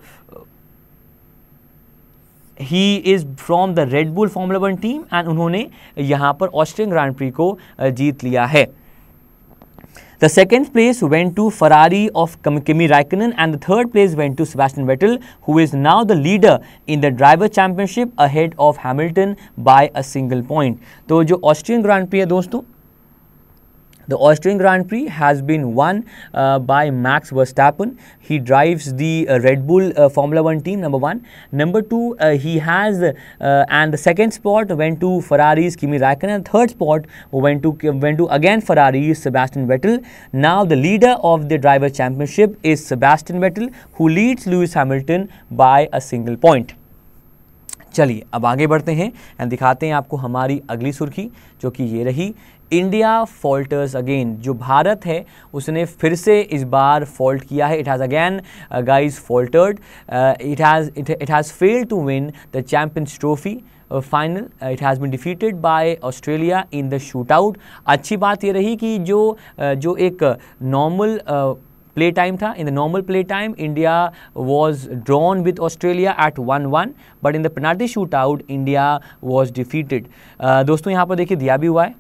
he is from the Red Bull formula one team and उन्होंने यहाँ पर Austrian grand pre को जीत लिया है। The second place went to Ferrari of Kimi Raikkonen and the third place went to Sebastian Vettel, who is now the leader in the driver championship ahead of Hamilton by a single point. तो जो Austrian grand pre है दोस्तों, the Austrian Grand Prix has been won uh, by Max Verstappen. He drives the uh, Red Bull uh, Formula One team, number one. Number two, uh, he has, uh, and the second spot went to Ferrari's Kimi Raikkonen. And third spot went to went to again Ferrari's Sebastian Vettel. Now the leader of the driver championship is Sebastian Vettel, who leads Lewis Hamilton by a single point. चलिए अब आगे बढ़ते हैं and दिखाते हैं आपको हमारी अगली सुर्खी, जो कि ये रही, इंडिया फॉल्टर्स अगेन। जो भारत है उसने फिर से इस बार फॉल्ट किया है। It has again guys faltered, it has it has failed to win the champions trophy final. It has been defeated by Australia in the shoot out. अच्छी बात ये रही कि जो uh, जो एक नॉर्मल प्ले टाइम था, in the normal play time India was drawn with Australia at one one, but in the penalty shoot out India was defeated. दोस्तों यहाँ पर देखिए दिया भी हुआ है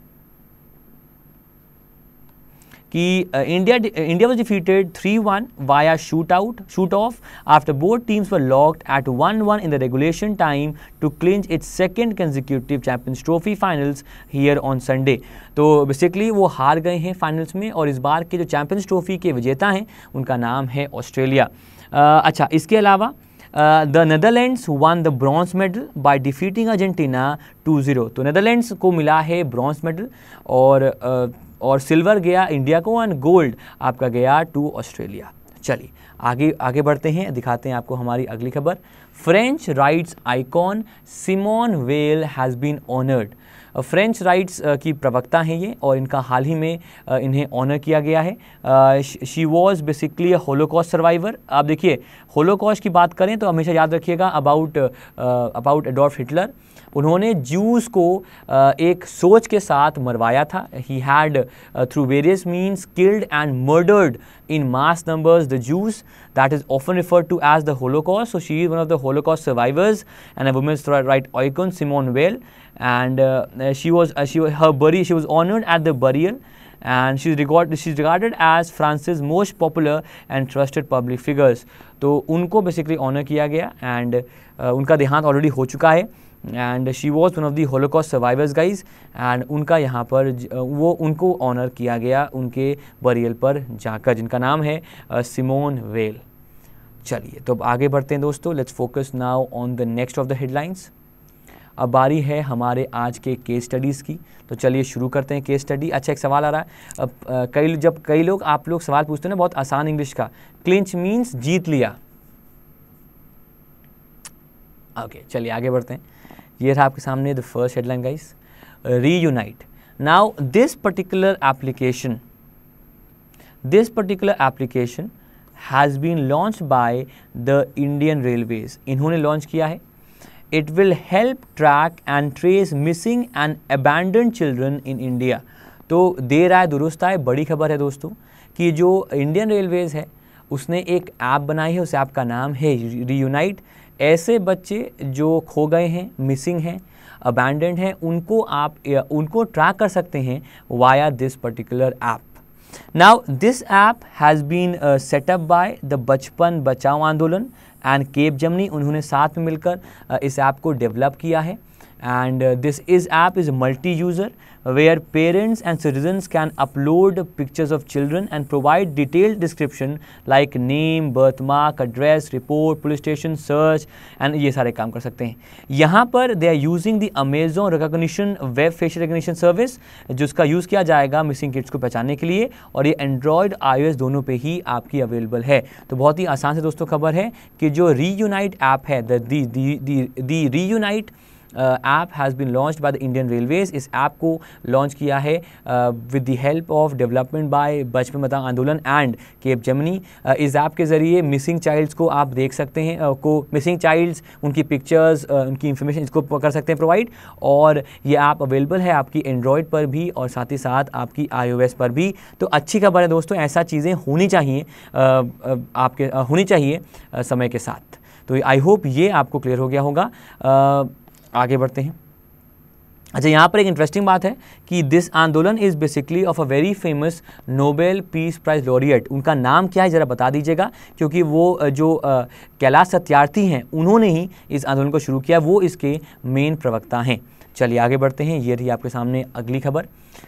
कि India India was defeated three one via shoot out shoot off after both teams were locked at one one in the regulation time to clinch its second consecutive champions trophy finals here on Sunday. तो basically वो हार गए हैं finals में और इस बार के जो चैंपियंस ट्रॉफी के विजेता हैं उनका नाम है ऑस्ट्रेलिया। uh, अच्छा, इसके अलावा the Netherlands won the bronze medal by defeating Argentina two zero. तो नेदरलैंड्स को मिला है ब्रॉन्ज मेडल और uh, और सिल्वर गया इंडिया को एंड गोल्ड आपका गया टू ऑस्ट्रेलिया। चलिए आगे आगे बढ़ते हैं, दिखाते हैं आपको हमारी अगली खबर। French rights icon Simone Veil has been honoured. French rights की प्रवक्ता हैं ये, और इनका हाल ही में uh, इन्हें ऑनर किया गया है। She was basically a Holocaust survivor. आप देखिए, होलोकॉस्ट की बात करें तो हमेशा याद रखिएगा अबाउट अबाउट एडोल्फ हिटलर। उन्होंने ज्यूज़ को uh, एक सोच के साथ मरवाया था। He had through various means killed and murdered in mass numbers the Jews, that is often referred to as the Holocaust. So she is one of the Holocaust survivors and a women's rights icon, Simone Weil, and uh, she was uh, she her burial she was honored at the burial, and she's regarded she's regarded as France's most popular and trusted public figures. तो उनको basically honour किया गया, and uh, उनका देहांत already हो चुका है, and she was one of the Holocaust survivors guys, and उनका यहाँ पर वो उनको ऑनर किया गया उनके बरियल पर जाकर, जिनका नाम है सिमोन वेल। चलिए तो अब आगे बढ़ते हैं दोस्तों, let's focus now on the next of the headlines. अब बारी है हमारे आज के केस स्टडीज़ की, तो चलिए शुरू करते हैं केस स्टडी। अच्छा, एक सवाल आ रहा है, अब आ, कई जब कई लोग आप लोग सवाल पूछते हैं ना बहुत आसान इंग्लिश का, क्लिंच मीन्स जीत लिया। ओके okay, चलिए आगे बढ़ते हैं। ये रहा आपके सामने the first headline guys, reunite. Now this particular application this particular application has been launch by the Indian Railways. इन्होंने लॉन्च किया है। It will help track and trace missing and abandoned children in India. तो देर आए दुरुस्त आए, बड़ी खबर है दोस्तों कि जो इंडियन रेलवेज है उसने एक ऐप बनाई है, उस ऐप का नाम है रीयूनाइट। ऐसे बच्चे जो खो गए हैं, मिसिंग हैं, अबैंडन्ड हैं, उनको आप उनको ट्रैक कर सकते हैं via this particular app. Now this app has been set up by the Bachpan Bachao Andolan and cap जमनी। उन्होंने साथ में मिलकर uh, इस ऐप को डेवलप किया है, and this is app is multi user where parents and citizens can upload pictures of children and provide detailed description like name, birthmark, address, report, police station, search, and ये सारे काम कर सकते हैं। यहाँ पर they are using the Amazon recognition web facial recognition service, जिसका use किया जाएगा मिसिंग किड्स को पहचानने के लिए, और ये एंड्रॉयड iOS दोनों पे ही आपकी अवेलेबल है। तो बहुत ही आसान से दोस्तों खबर है कि जो रीयूनाइट ऐप है, the the reunite app has been launched by the Indian Railways. इस ऐप को लॉन्च किया है with the help of development by Bachpan Bachao Andolan and Capgemini. uh, इस ऐप के ज़रिए मिसिंग चाइल्ड्स को आप देख सकते हैं, uh, को मिसिंग चाइल्ड्स, उनकी पिक्चर्स, uh, उनकी इन्फॉर्मेशन इसको कर सकते हैं प्रोवाइड, और ये ऐप अवेलेबल है आपकी एंड्रॉयड पर भी और साथ ही साथ आपकी आईओएस पर भी। तो अच्छी खबर है दोस्तों, ऐसा चीज़ें होनी चाहिए, uh, uh, आपके uh, होनी चाहिए uh, समय के साथ। तो आई होप ये आपको क्लियर हो गया होगा। uh, आगे बढ़ते हैं। अच्छा, यहाँ पर एक इंटरेस्टिंग बात है कि this Andolan is basically of a very famous Nobel peace prize laureate. उनका नाम क्या है ज़रा बता दीजिएगा, क्योंकि वो जो कैलाश सत्यार्थी हैं उन्होंने ही इस आंदोलन को शुरू किया, वो इसके मेन प्रवक्ता हैं। चलिए आगे बढ़ते हैं। ये रही आपके सामने अगली खबर,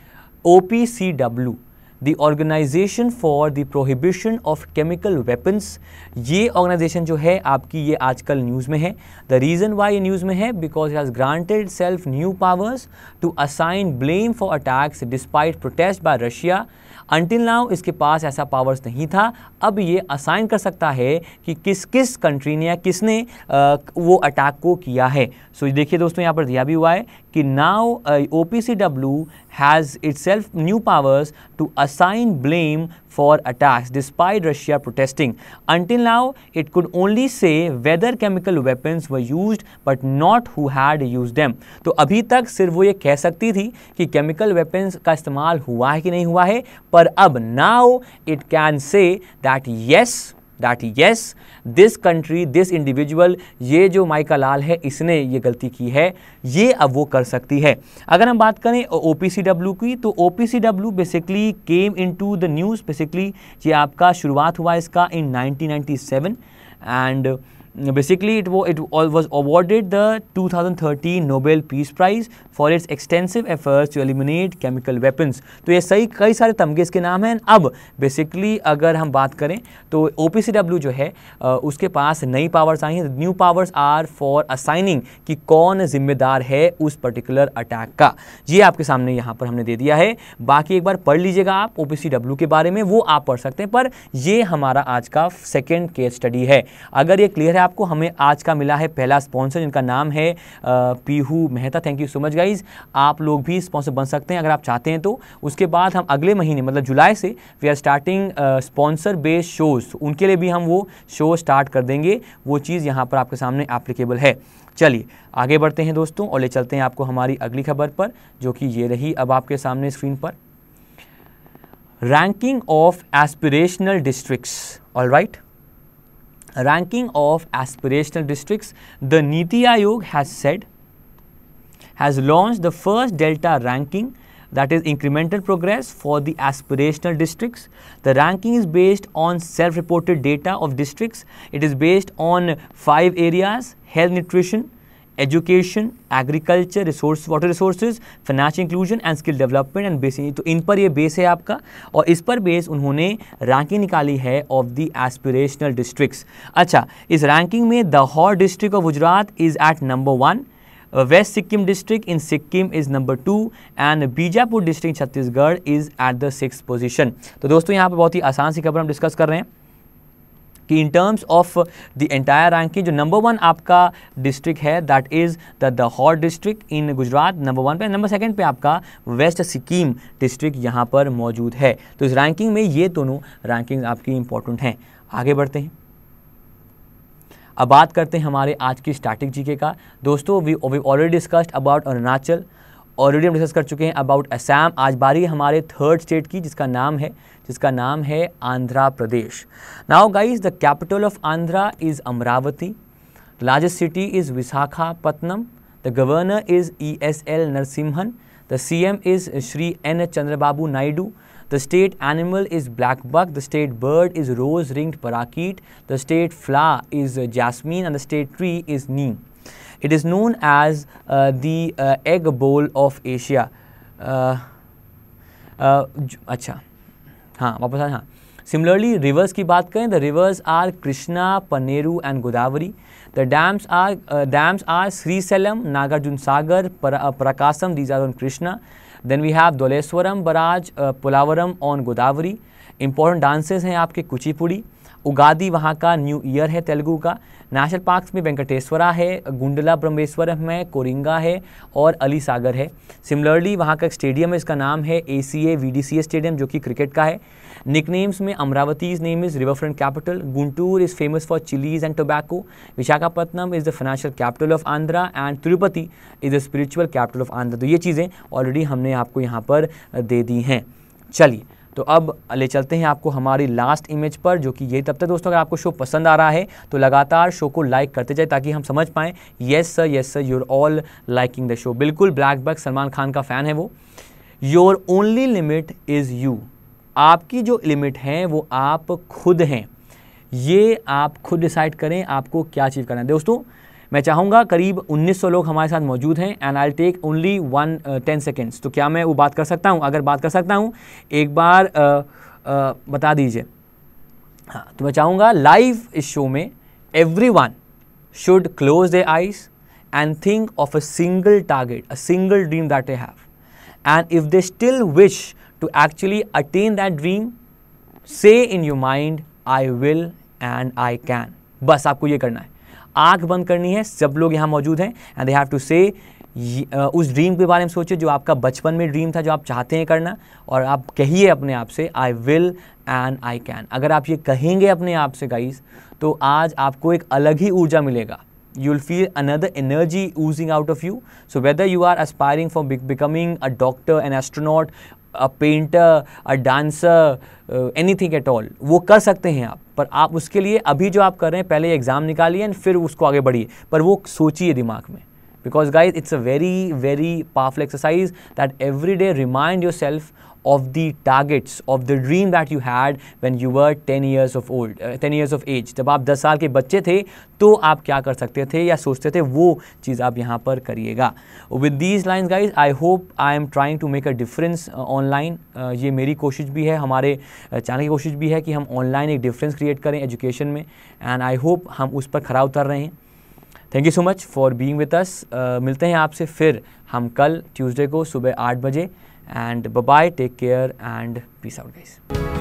O P C W, the organisation for the prohibition of chemical weapons. ये ऑर्गेनाइजेशन जो है आपकी ये आजकल न्यूज़ में है। द रीज़न वाई ये न्यूज़ में है because it has granted self new powers to assign blame for attacks despite protest by Russia. Until now इसके पास ऐसा पावर्स नहीं था, अब ये असाइन कर सकता है कि किस किस कंट्री ने या किसने आ, वो अटैक को किया है। सो so, देखिए दोस्तों यहाँ पर दिया भी हुआ है कि now O P C W has itself new powers to assign blame for attacks despite Russia protesting. Until now, it could only say whether chemical weapons were used but not who had used them. तो अभी तक सिर्फ वो ये कह सकती थी कि chemical weapons का इस्तेमाल हुआ है कि नहीं हुआ है, पर अब now it can say that yes, that yes, this country, this individual, ये जो माइका लाल है इसने ये गलती की है, ये अब वो कर सकती है। अगर हम बात करें ओ पी सी डब्ल्यू की, तो O P C W basically came into the news, basically ये आपका शुरुआत हुआ इसका in nineteen ninety seven, and basically it was it was awarded the two thousand thirteen Nobel Peace Prize for its extensive efforts to eliminate chemical weapons. तो ये सही कई सारे तमगे इसके नाम हैं। अब बेसिकली अगर हम बात करें तो ओ पी सी डब्ल्यू जो है उसके पास नई पावर्स आई हैं। New powers are for assigning कि कौन जिम्मेदार है उस पर्टिकुलर अटैक का। ये आपके सामने यहाँ पर हमने दे दिया है। बाकी एक बार पढ़ लीजिएगा आप ओ पी सी डब्ल्यू के बारे में, वो आप पढ़ सकते हैं, पर ये हमारा आज का सेकेंड केस स्टडी है। अगर ये क्लियर है आपको, हमें आज का मिला है पहला स्पॉन्सर जिनका नाम है Pihu Mehta. Thank you so much guys. आप लोग भी स्पॉन्सर बन सकते हैं अगर आप चाहते हैं तो। उसके बाद हम अगले महीने मतलब जुलाई से we are starting sponsor based shows, उनके लिए भी हम वो शो स्टार्ट कर देंगे। वो चीज़ यहाँ पर आपके सामने एप्लीकेबल है। चलिए आगे बढ़ते हैं दोस्तों और ले चलते हैं आपको हमारी अगली खबर पर, जो कि ये रही अब आपके सामने स्क्रीन पर। Ranking of aspirational districts. All right, ranking of aspirational districts, the Niti Aayog has said, has launched the first Delta ranking, that is incremental progress for the aspirational districts. The ranking is based on self-reported data of districts. It is based on five areas: health, nutrition, education, agriculture, resource, water resources, financial inclusion and skill development and basic. तो इन पर ये base है आपका, और इस पर base उन्होंने रैंकिंग निकाली है ऑफ द एस्पिरेशनल डिस्ट्रिक्ट्स। अच्छा, इस रैंकिंग में Dahod district of Gujarat is at number one, West Sikkim district in Sikkim is number two and Bijapur district Chhattisgarh is at the six position. तो दोस्तों यहाँ पर बहुत ही आसान सी खबर हम डिस्कस कर रहे हैं कि in terms of the entire ranking जो नंबर वन आपका डिस्ट्रिक्ट है that is the Dahod district in Gujarat number one पे, नंबर सेकंड पे आपका वेस्ट सिक्किम डिस्ट्रिक्ट यहाँ पर मौजूद है। तो इस रैंकिंग में ये दोनों रैंकिंग आपकी इंपॉर्टेंट हैं। आगे बढ़ते हैं, अब बात करते हैं हमारे आज की स्टैटिक जीके का। दोस्तों we we already discussed about Arunachal, already हम डिस्कस कर चुके हैं अबाउट असम। आज बारी हमारे थर्ड स्टेट की जिसका नाम है जिसका नाम है Andhra Pradesh. Now guys, the capital of Andhra is Amaravati, largest city is Visakhapatnam, the governor is E S L Narasimhan, the C M is Shri N Chandrababu Naidu, the state animal is black buck, the state bird is rose ringed parakeet, the state flower is jasmine and the state tree is neem. It is known as uh, the uh, egg bowl of Asia. uh, uh, अच्छा हाँ वापस आ हाँ Similarly, rivers की बात करें, the rivers are Krishna, Paneru and Godavari. The dams are uh, dams are Sri Salem, Nagarjun Sagar, Para, uh, Prakasam. These are on Krishna. Then we have Dholeswaram Barrage, uh, Polavaram on Godavari. Important dances हैं आपके कुचिपुड़ी, उगादी वहाँ का new year है तेलुगु का। National parks में वेंकटेश्वरा है, गुंडला ब्रह्मेश्वरम है, कोरिंगा है और अली सागर है। सिमिलरली वहाँ का एक स्टेडियम है, इसका नाम है A C A V D C A stadium जो कि क्रिकेट का है। निकनेम्स में Amaravati name is river front capital, Guntur is famous for chilies and tobacco, Visakhapatnam is the financial capital of Andhra and Tirupati is the spiritual capital of Andhra. तो ये चीज़ें already हमने आपको यहाँ पर दे दी हैं। चलिए तो अब ले चलते हैं आपको हमारी लास्ट इमेज पर, जो कि ये। तब तक दोस्तों अगर आपको शो पसंद आ रहा है तो लगातार शो को लाइक करते जाए ताकि हम समझ पाएँ yes sir yes sir you're all liking the show. बिल्कुल ब्लैक बक सलमान खान का फ़ैन है वो। Your only limit is you, आपकी जो लिमिट है वो आप खुद हैं, ये आप खुद डिसाइड करें आपको क्या अचीव करना है। दोस्तों मैं चाहूँगा करीब उन्नीस सौ लोग हमारे साथ मौजूद हैं and I take only one ten seconds. तो क्या मैं वो बात कर सकता हूँ? अगर बात कर सकता हूँ एक बार uh, uh, बता दीजिए। हाँ, तो मैं चाहूँगा लाइव इस शो में every one should close their eyes and think of a single target, a single dream that they have, and if they still wish to actually attain that dream, say in your mind I will and I can. बस आपको ये करना है, आंख बंद करनी है। सब लोग यहाँ मौजूद हैं एंड दे हैव टू से उस ड्रीम के बारे में सोचिए जो आपका बचपन में ड्रीम था, जो आप चाहते हैं करना, और आप कहिए अपने आप से I will and I can. अगर आप ये कहेंगे अपने आप से गाइस, तो आज आपको एक अलग ही ऊर्जा मिलेगा। you will feel another energy oozing out of you. So whether you are aspiring for be becoming a doctor, an astronaut, a painter, a dancer, uh, anything at all, वो कर सकते हैं आप। पर आप उसके लिए अभी जो आप कर रहे हैं, पहले एग्ज़ाम निकालिए एंड फिर उसको आगे बढ़िए, पर वो सोचिए दिमाग में। Because guys, it's a very very powerful exercise that every day remind yourself of the targets of the dream that you had when you were ten years of old, uh, ten years of age. जब आप दस साल के बच्चे थे तो आप क्या कर सकते थे या सोचते थे, वो चीज़ आप यहाँ पर करिएगा। With these lines guys, I hope I am trying to make a difference uh, online. uh, ये मेरी कोशिश भी है, हमारे चैनल की कोशिश भी है कि हम ऑनलाइन एक डिफरेंस क्रिएट करें एजुकेशन में, एंड आई होप हम उस पर खरा उतर रहे हैं। Thank you so much for being with us. मिलते हैं आपसे फिर हम कल ट्यूसडे को सुबह आठ बजे, and bye bye, take care and peace out guys.